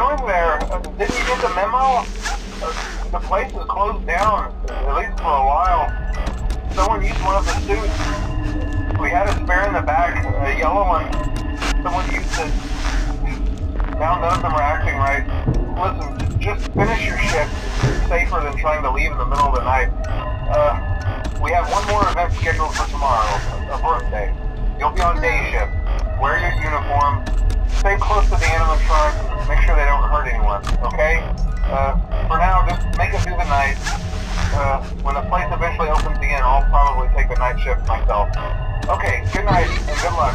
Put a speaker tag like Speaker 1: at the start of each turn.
Speaker 1: doing there? Didn't you get the memo? The place is closed down, at least for a while. Someone used one of the suits. We had a spare in the back, a yellow one. Someone used it. Now none of them are acting right. Listen, just finish your shift. It's safer than trying to leave in the middle of the night. We have one more event scheduled for tomorrow, a birthday. You'll be on day shift. Wear your uniform. Stay close to the animatronics. Make sure they don't hurt anyone, okay? For now, just make it through the night. When the place eventually opens again, I'll probably take the night shift myself. Okay, good night and good luck.